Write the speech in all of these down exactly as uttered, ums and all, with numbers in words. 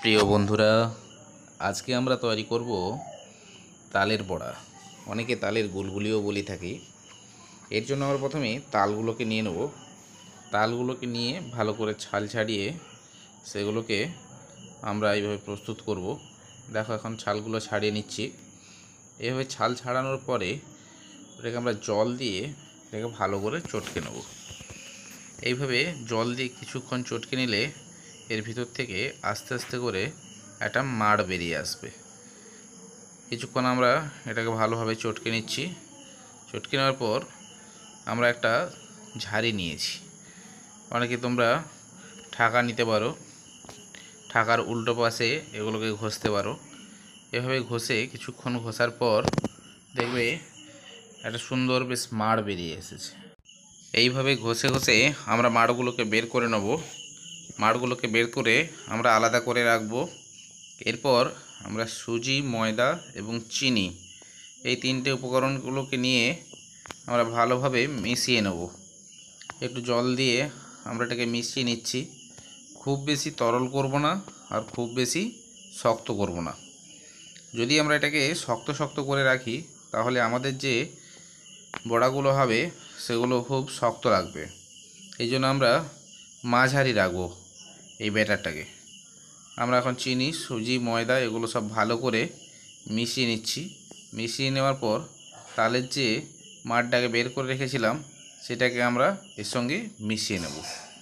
প্রিয় বন্ধুরা, আজকে আমরা তৈরি করব তালের বড়া। অনেকে তালের গুলগুলিও বলে থাকি। এর জন্য আমরা প্রথমে তালগুলোকে নিয়ে নেব। তালগুলোকে নিয়ে ভালো করে ছাল ছাড়িয়ে সেগুলোকে আমরা এইভাবে প্রস্তুত করব। দেখো, এখন ছালগুলো ছাড়িয়ে নিচ্ছি। এভাবে ছাল ছাড়ানোর পরে এটাকে আমরা জল দিয়ে এটাকে ভালো করে চটকে নেব। এইভাবে জল দিয়ে কিছুক্ষণ চটকে নিলে এর ভিতর থেকে আস্তে আস্তে করে একটা মাড় বেরিয়ে আসবে। কিছুক্ষণ আমরা এটাকে ভালোভাবে চটকে নিচ্ছি। চটকে নেওয়ার পর আমরা একটা ঝাড়ি নিয়েছি। অনেকে তোমরা ঠাকা নিতে পারো, ঠাকার উল্টো পাশে এগুলোকে ঘষতে পারো। এভাবে ঘষে কিছুক্ষণ ঘষার পর দেখবে একটা সুন্দর বেশ মাড় বেরিয়ে এসেছে। এইভাবে ঘষে ঘষে আমরা মাড়গুলোকে বের করে নেব। মাড়গুলোকে বের করে আমরা আলাদা করে রাখবো। এরপর আমরা সুজি, ময়দা এবং চিনি এই তিনটে উপকরণগুলোকে নিয়ে আমরা ভালোভাবে মিশিয়ে নেব। একটু জল দিয়ে আমরা এটাকে মিশিয়ে নিচ্ছি। খুব বেশি তরল করব না, আর খুব বেশি শক্ত করব না। যদি আমরা এটাকে শক্ত শক্ত করে রাখি তাহলে আমাদের যে বড়াগুলো হবে সেগুলো খুব শক্ত লাগবে। এই জন্য আমরা মাঝারি রাখবো এই ব্যাটারটাকে। আমরা এখন চিনি, সুজি, ময়দা এগুলো সব ভালো করে মিশিয়ে নিচ্ছি। মিশিয়ে নেওয়ার পর তালের যে মাড়টাকে বের করে রেখেছিলাম সেটাকে আমরা এর সঙ্গে মিশিয়ে নেব।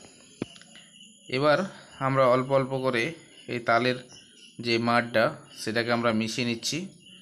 এবার আমরা অল্প অল্প করে এই তালের যে মাড়টা সেটাকে আমরা মিশিয়ে নিচ্ছি।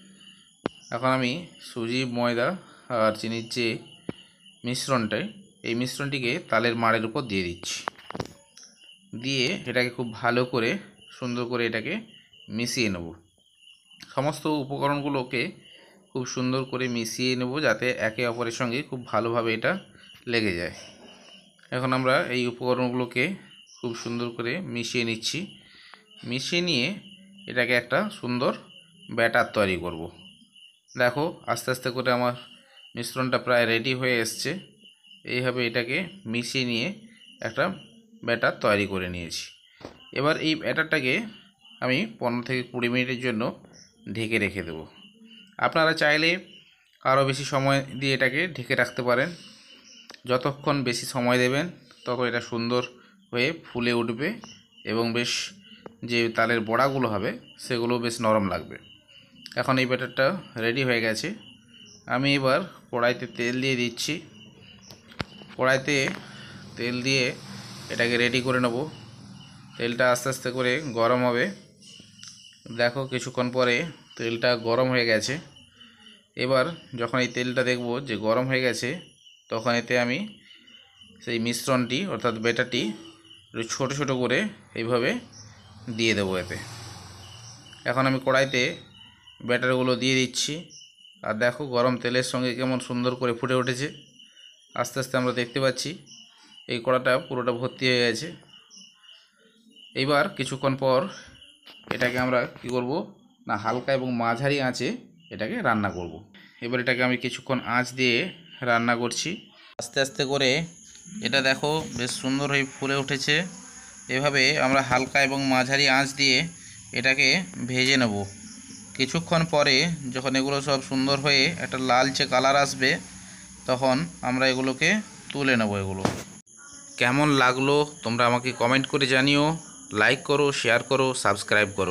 এখন আমি সুজি, ময়দা আর চিনির যে মিশ্রণটাই এই মিশ্রণটিকে তালের মাড়ের উপর দিয়ে দিচ্ছি। দিয়ে এটাকে খুব ভালো করে সুন্দর করে এটাকে মিশিয়ে নেব। সমস্ত উপকরণগুলোকে খুব সুন্দর করে মিশিয়ে নেব যাতে একে অপরের সঙ্গে খুব ভালোভাবে এটা লেগে যায়। এখন আমরা এই উপকরণগুলোকে খুব সুন্দর করে মিশিয়ে নিচ্ছি। মিশিয়ে নিয়ে এটাকে একটা সুন্দর ব্যাটার তৈরি করব। দেখো, আস্তে আস্তে করে আমার মিশ্রণটা প্রায় রেডি হয়ে এসছে। এইভাবে এটাকে মিশিয়ে নিয়ে একটা ব্যাটার তৈরি করে নিয়েছি। এবার এই ব্যাটারটাকে আমি পনেরো থেকে কুড়ি মিনিটের জন্য ঢেকে রেখে দেব। আপনারা চাইলে আরও বেশি সময় দিয়ে এটাকে ঢেকে রাখতে পারেন। যতক্ষণ বেশি সময় দেবেন তত এটা সুন্দর হয়ে ফুলে উঠবে এবং বেশ যে তালের বড়াগুলো হবে সেগুলো বেশ নরম লাগবে। এখন এই ব্যাটারটা রেডি হয়ে গেছে। আমি এবার কড়াইতে তেল দিয়ে দিচ্ছি। কড়াইতে তেল দিয়ে এটাকে রেডি করে নেব। তেলটা আস্তে আস্তে করে গরম হবে। দেখো, কিছুক্ষণ পরে তেলটা গরম হয়ে গেছে। এবার যখন এই তেলটা দেখব যে গরম হয়ে গেছে তখন এতে আমি সেই মিশ্রণটি অর্থাৎ ব্যাটারটি ছোট ছোট করে এইভাবে দিয়ে দেবো এতে। এখন আমি কড়াইতে ব্যাটারগুলো দিয়ে দিচ্ছি। আর দেখো, গরম তেলের সঙ্গে কেমন সুন্দর করে ফুটে উঠেছে। আস্তে আস্তে আমরা দেখতে পাচ্ছি এই কড়াটা পুরোটা ভর্তি হয়ে গেছে। এইবার কিছুক্ষণ পর এটাকে আমরা কি করব না, হালকা এবং মাঝারি আঁচে এটাকে রান্না করব। এবার এটাকে আমি কিছুক্ষণ আঁচ দিয়ে রান্না করছি। আস্তে আস্তে করে এটা দেখো বেশ সুন্দর হয়ে ফুলে উঠেছে। এভাবে আমরা হালকা এবং মাঝারি আঁচ দিয়ে এটাকে ভেজে নেব। কিছুক্ষণ পরে যখন এগুলো সব সুন্দর হয়ে একটা লালচে কালার আসবে তখন আমরা এগুলোকে তুলে নেব। এগুলো কেমন লাগলো তোমরা আমাকে কমেন্ট করে জানিও। লাইক করো, শেয়ার করো, সাবস্ক্রাইব করো।